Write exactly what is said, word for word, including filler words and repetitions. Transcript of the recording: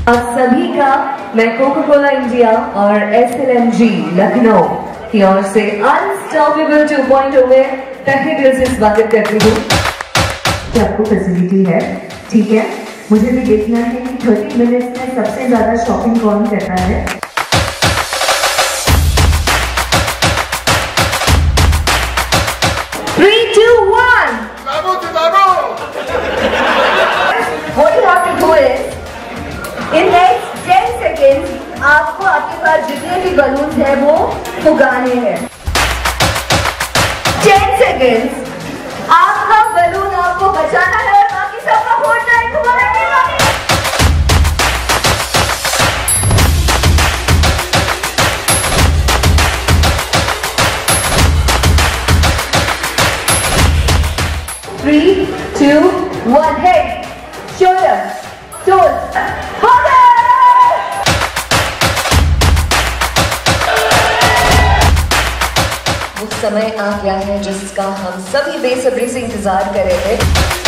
आप सभी का मैं कोकाकोला इंडिया और S L M G Lucknow की ओर से अनस्टॉपेबल टू पॉइंट ओवर तहे दिल से स्वागत करती हूँ। आपको फैसिलिटी है, ठीक है। मुझे भी देखना है कि तीस मिनट्स में सबसे ज्यादा शॉपिंग कौन करता है। Three, two, one. What you have to do is, in next ten seconds, आपको आपके पास जितने भी बलून्स हैं वो फुगाने हैं। ten seconds, आपका बलून आपको बचाना है और बाकी सबका फोड़ना है। फुगाने बाकी। Three, two, one, head, shoulder, toes, focus! वो समय आ गया है जिसका हम सभी बेसब्री से इंतजार कर रहे थे।